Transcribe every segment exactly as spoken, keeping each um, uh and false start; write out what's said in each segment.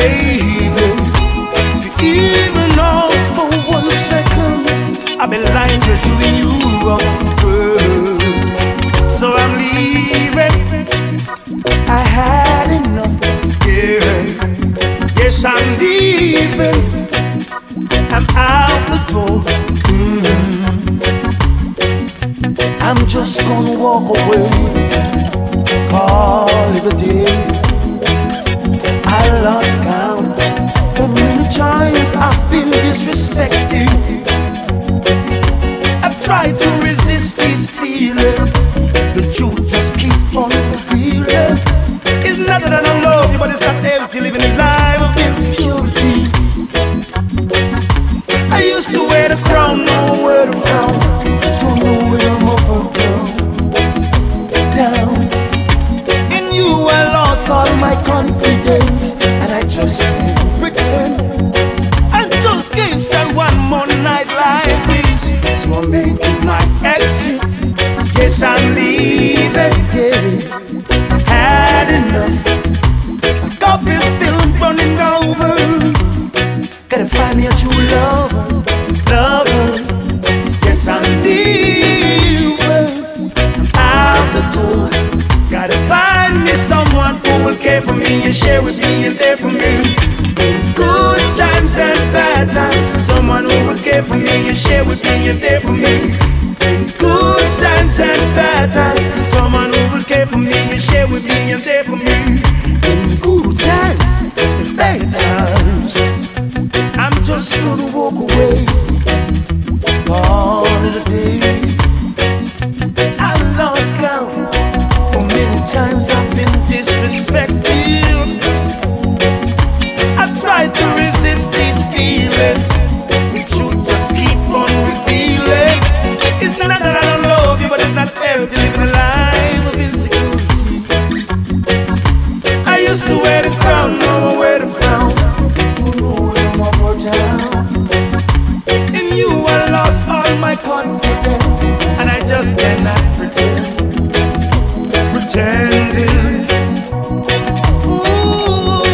baby. If you even know for one second I've been lying to doing you wrong, girl. So I'm leaving. I had enough, yeah. Yes, I'm leaving. I'm out the door. Mm-hmm. I'm just gonna walk away. Call it a day. I lost count how many times I've been disrespected. I've tried to resist this feeling. The truth just keeps on revealing. It's not that I don't love you, but it's not healthy living a life of insecurity. I used to wear the crown, nowhere to frown. Don't know where I'm up or down. Down. In you I lost all my confidence, and I just can't pretend. I just can't stand one more night like this. So I'm making my exit. Yes, I'm leaving, yeah. Had enough. My cup is filled, running over. Gotta find me a true lover, lover. Yes, I'm leaving. Out the door. Gotta find me someone who will care for me and share with me and there for me. In good times and bad times, someone who will care for me and share with me and there for me. In good times and bad times, someone who will care for me and share with me and there for me. In good times and bad times, I'm just gonna walk away. Call it a day. I lost count how many times I've been disrespected. I've tried to resist this feeling. The truth just keeps on revealing. It's not that I don't love you, but it's not healthy living a life of insecurity. I used to wear the crown, now I wear the frown. Don't know where I'm up or down. In you I lost all my confidence, and I just cannot pretend. Pretending. Ooh.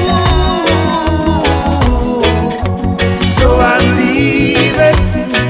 So I'm leaving.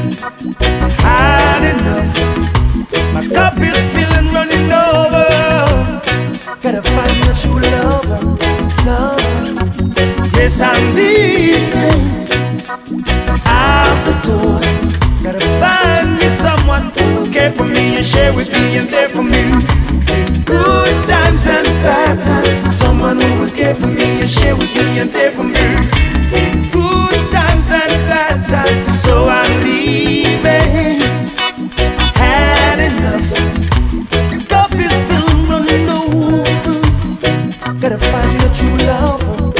Had enough. My cup is filling, running over. Gotta find a true lover, lover. Yes, I'm leaving. Out the door. Gotta find me someone who will care for me and share with me and there for me. In good times and bad times, someone who will care for me and share with me and there for me. In good times and bad times, so I'm leaving. Had enough. The cup is filled, running over. Gotta find me a true lover.